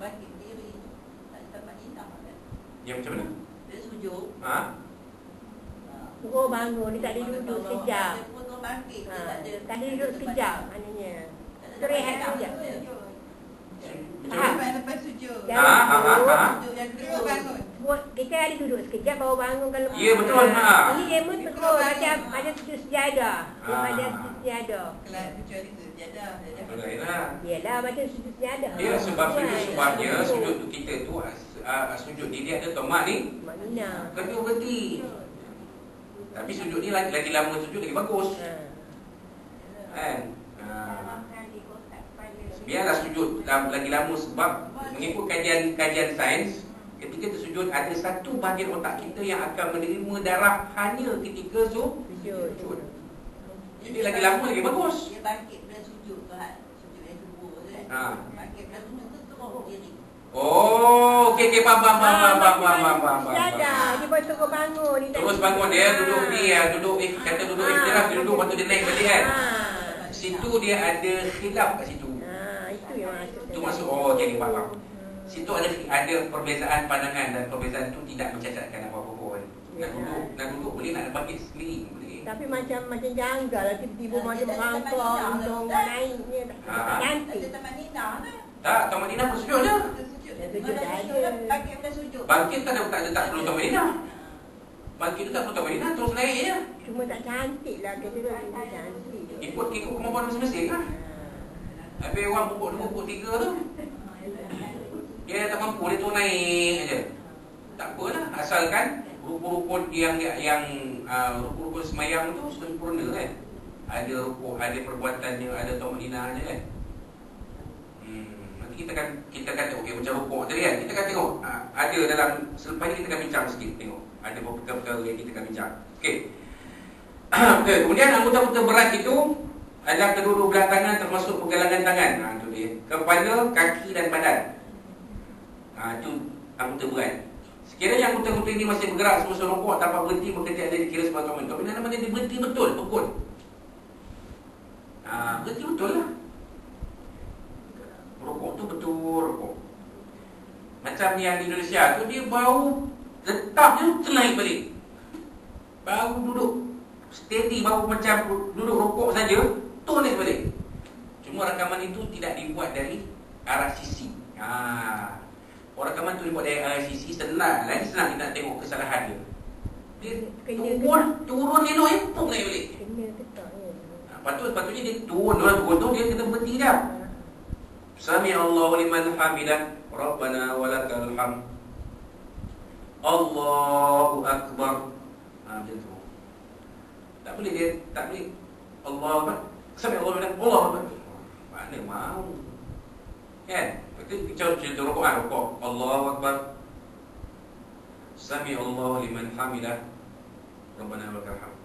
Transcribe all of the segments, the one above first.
bangkit diri. Tak tempat indah kan. Yang macam mana? Dia sujud. Ha? Suruh bangun, dia tak boleh duduk sekejap. Dia potong bangkit. Dia tak ada. Tak boleh duduk sekejap maknanya. Rehat sekejap. Lepas sujud. Sujud yang kedua bangun. Kita ada duduk sekejap baru bangun kalau. Ya, betul. Ini dia pun betul macam sujud sejadah. Daripada sujud sejadah. Kelas kecuali sejadah. Yalah macam sujud sejadah. Ya, sebab sebabnya sujud tu kita tu sujud ni dia ada tomat ni. Maknanya. Kedua berhenti. Tapi sujud ni lagi lama sujud lagi bagus. Kan? Biarlah sujud lagi lama sebab mengikut kajian sains, ketika tersujud ada satu bahagian otak kita yang akan menerima darah hanya ketika sujud. Jadi lagi lama lagi bagus. Dia bangkit dan sujud tu sujud yang kedua kan. Bangkit dan sujud tu terus diri. Oh, okey faham. Sejadah, dia baru suruh bangun. Terus bangun dia duduk ni duduk kata duduk istirahat dia duduk waktu dia naik balik kan. Situ dia ada khilaf kat situ. Itu yang maksud. Itu maksud okey faham. Situ ada perbezaan pandangan dan perbezaan tu tidak mencacatkan apa-apa pun. Nak duduk boleh, nak bangkit sendiri boleh. Tapi macam janggal lah, tiba-tiba macam merangkak untung naiknya tak cantik. Ada tempat Nina kan? Tak, Taman Nina pun sujud je. Bangkit dan sujud. Bangkit tak perlu Taman Nina. Bangkit tu tak perlu Taman Nina, terus naik je. Cuma tak cantik lah, kata dia tak cantik. Ikut kemampuan masing-masing lah. Habis orang pukul 2, pukul 3 tu dia tak mampu, dia tu naik je. Tak apalah, asalkan rukun-rukun yang rukun-rukun semayang tu sempurna kan. Ada rukun, ada perbuatannya, ada tamanina je kan. Nanti kita akan tengok okey macam rukun tadi kan. Kita akan tengok ada dalam selepas ni kita akan bincang sikit tengok. Ada beberapa perkara yang kita akan bincang. Okey. Kemudian anggota-anggota berat itu adalah kedua-dua belah tangan termasuk pergelangan tangan. Itu dia. Kepala, kaki dan badan. Itu anggota berat. Sekiranya anggota-anggota ini masih bergerak semasa rukuk tanpa berhenti, maka dia ada dikira sebagai taman. Tapi namanya dia berhenti betul, rukun. Berhenti betul lah. Rukuk tu betul rukuk. Macam yang di Indonesia tu dia baru letak je ternaik balik. Baru duduk steady, baru macam duduk rukuk saja, tu naik balik. Cuma rakaman itu tidak dibuat dari arah sisi. Rakaman tu dibuat dari arah sisi, senang. Lagi senang kita nak tengok kesalahan dia. Dia turun elok empuk naik balik. Patutnya dia turun tu dia kena berhenti dah. Sami Allahu liman hamidah, Rabbana walakal hamd. Allahu akbar. Macam tu. Tak boleh dia, tak boleh. Allahu akbar. Sami Allahu liman hamidah, Allahu akbar. Mana mau. Kan? Itu cerita rukuk. Allahu akbar. Sami Allahu liman hamidah, Rabbana walakal hamd.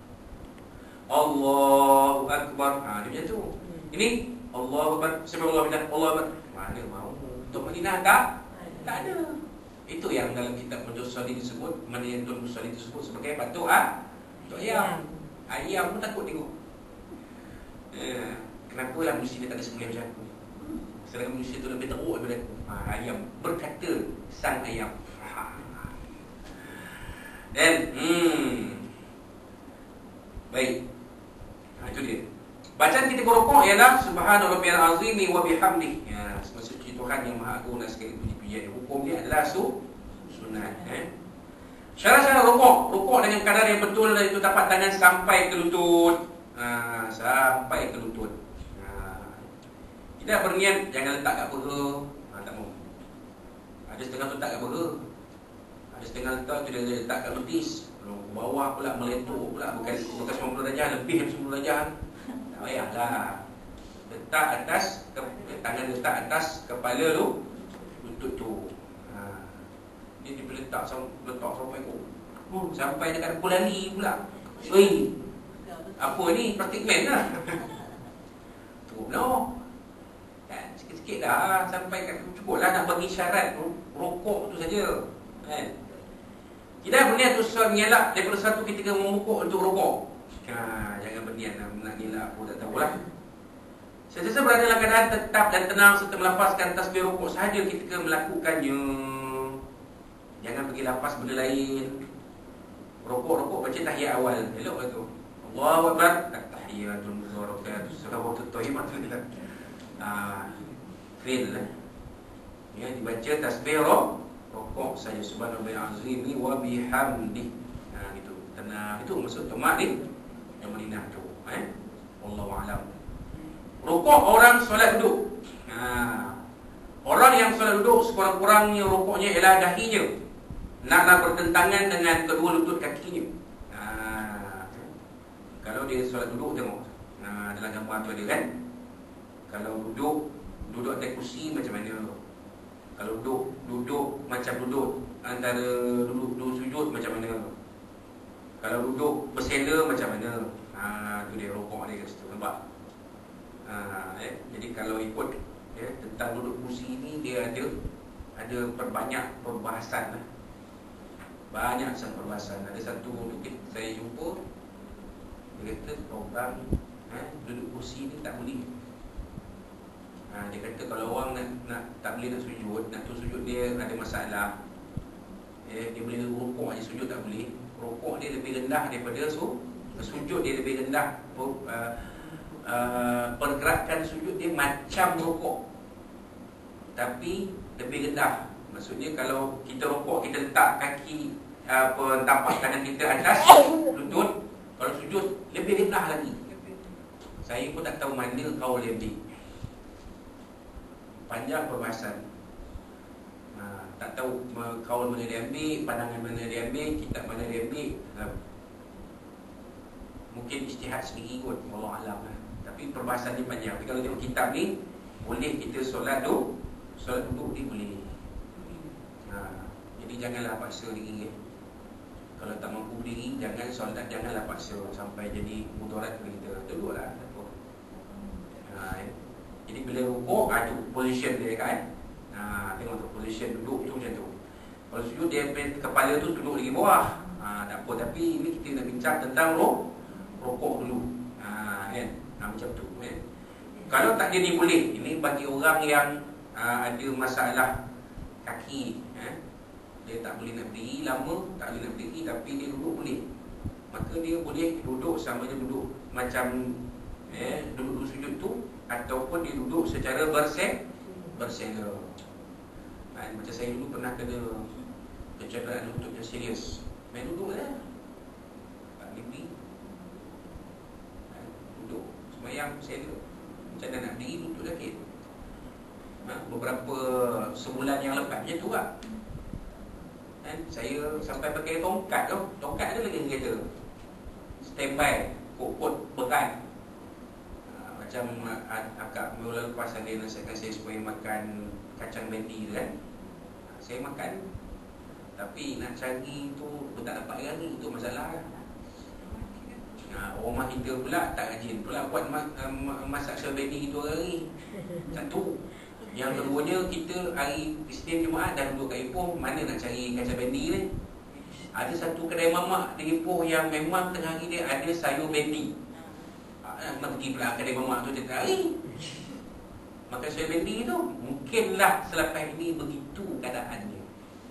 Allahu akbar. Dia macam tu. Ini Allahu akbar, sami Allahu liman hamidah, Allahu akbar. Mana mau. Untuk Madinah tak ada. Itu yang dalam kitab Majlis Salih disebut, mana yang Tuan Salih disebut sebagai batuk ayam. Ayam pun takut tengok. Kenapalah manusia tak ada sembelih macam aku? Sedangkan manusia tu lebih teruk daripada aku. Ayam berkata sang ayam. Dan baik. Itu dia. Bacaan kita rukuk ialah Subhana rabbiyal azimi wa bihamdihi. Semasa suci Tuhan yang Maha Agung dan segala puji-pujian. Hukum dia adalah sunat. Syarat-syarat rukuk dengan kadar yang betul, itu tapak tangan sampai ke lutut. Sampai ke lutut. Kita berniat jangan letak kat peha. Tak mau. Ada setengah letak kat peha. Ada setengah letak tu dia letak kat betis. Bawah pula meletup pula, bukan 90 darjah, lebih 90 darjah. Tak payahlah. Letak atas, tangan letak atas kepala tu, lutut tu. Dia letak sampai sampai dekat kulali pula. Oi. Apa ni? Praktik man lah. No. Kan sikit-sikit dah sampai kat cukuplah nak bagi syarat rukuk tu saja. Kan? Kita berniat untuk mengelak daripada satu ketika memukuk untuk rukuk. Jangan berniat nak ngelak pun tak tahulah. Sentiasa berada dalam keadaan tetap dan tenang serta melafazkan tasbih rukuk sahaja ketika melakukannya. Jangan pergi lafaz benda lain. Rukuk baca tahiyat awal. Elok ke tu? Allahu Akbar. Tahiyatun mubarakatuh. Salawatut thayyibat. Fail lah. Ya, dibaca tasbih rukuk saja. Subhanallahil azim wa bihamdi. Gitu. Tenang. Itu maksud tamak ni. Yang Madinah tu. Wallahu a'lam. Rukuk orang solat duduk. Orang yang solat duduk sekurang-kurangnya rukuknya ialah dahinya naklah bertentangan dengan kedua lutut kakinya. Kalau dia solat duduk tengok. Dalam gambar tu ada kan. Kalau duduk atas kursi macam mana? Kalau duduk macam duduk antara duduk sujud macam mana? Kalau duduk bersela macam mana? Tu dia rukuk dia kat situ, nampak? Jadi kalau ikut tentang duduk kursi ni, dia ada perbanyak perbahasan lah. Banyak sangat perbahasan. Ada satu saya jumpa, dia kata orang duduk kursi ni tak boleh. Dia kata kalau orang nak tak boleh nak sujud, nak tu sujud dia ada masalah. Dia boleh rukuk je, sujud tak boleh. Rukuk dia lebih rendah daripada sujud dia lebih rendah. Pergerakan sujud dia macam rukuk tapi lebih rendah. Maksudnya kalau kita rukuk, kita letak kaki tapak kanan kita atas lutut. Kalau sujud lebih rendah lagi. Saya pun tak tahu mana kaul lebih. Panjang perbahasan. Tak tahu kaul mana dia ambil, pandangan mana dia ambil, kitab mana dia ambil. Mungkin ijtihad sendiri kot, wallahu a'lam lah. Tapi perbahasan ni panjang. Tapi kalau tengok kitab ni, boleh kita solat duduk ni boleh. Jadi janganlah paksa diri. Kalau tak mampu diri, janganlah paksa sampai jadi mudarat kepada kita. Duduklah. Jadi bila rukuk, tu position dia kan. Tengok tu position duduk tu macam tu. Kalau sujud dia kepala tu duduk lagi bawah. Tak apa, tapi ini kita nak bincang tentang rukuk dulu. Kan? Macam tu. Kalau tak jadi boleh. Ini bagi orang yang ada masalah kaki. Dia tak boleh nak berdiri lama, tak boleh nak berdiri, tapi dia duduk boleh. Maka dia boleh duduk sama je duduk macam duduk sujud tu, ataupun dia duduk secara bersela. Macam saya dulu pernah kena kecederaan lutut yang serius. Main duduk je, tak boleh berdiri. Duduk semayang bersela. Macam mana nak berdiri, lutut sakit. Beberapa sebulan yang lepas macam tu lah. Saya sampai pakai tongkat tu. Tongkat tu lagi kereta standby, kot berat. Macam akak mula lepas dia nasihatkan saya supaya makan kacang bendi tu kan. Saya makan, tapi nak cari tu tak dapat hari, itu masalah kan. Rumah kita pula tak rajin pula buat masak kacang bendi tu hari. Satu. Yang keduanya, kita hari Isnin Jumaat dah duduk kat Ipoh, mana nak cari kacang bendi ni? Ada satu kedai mamak di Ipoh yang memang tengah hari dia ada sayur bendi. Nak pergi pula kedai mamak tu setiap hari makan sayur bendi tu. Mungkinlah selepas ini begitu keadaannya.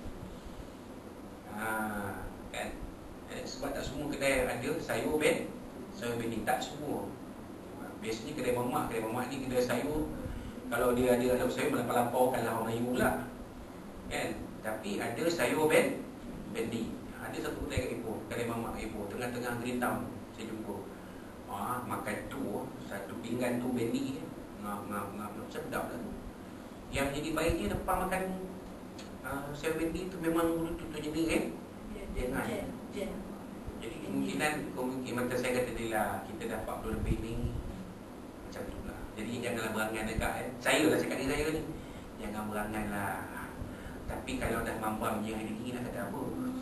Kan? Sebab tak semua kedai ada sayur bendi. Tak semua. Biasanya kedai mamak ni kedai sayur. Kalau dia ada anak sayur, melampau-lampaukanlah orang Melayu pula kan. Tapi ada sayur bendi. Ada satu kedai kat Ipoh, kedai mamak kat Ipoh, tengah-tengah Gerintam saya jumpa. Makan tu, satu pinggan tu bendi. Sedap lah tu. Yang jadi baiknya lepas makan sayur bendi tu memang mulut tu jadi jangan. Jadi kemungkinan macam saya kata dia lah, kita dah 40 lebih ni macam tu lah. Jadi janganlah berangan dekat saya lah cakap diri saya ni. Jangan berangan lah. Tapi kalau dah mambam je hari ni nak kata apa?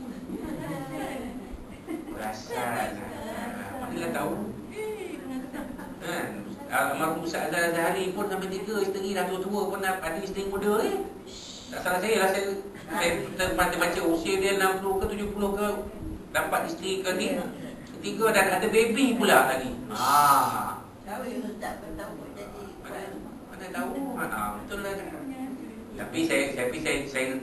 Perasan lah. Marilah tahu. Almarhum Ustaz Azhar Azhari pun sampai 3 isteri dah tua-tua pun ada isteri muda ni. Tak salah saya lah, saya baca usia dia 60 ke 70 ke, dapat isteri ke ni. Ketiga dan ada baby pula lagi. Tahu yang Ustaz pun tahu jadi. tahu. Betul lah kan. Punya- Tapi saya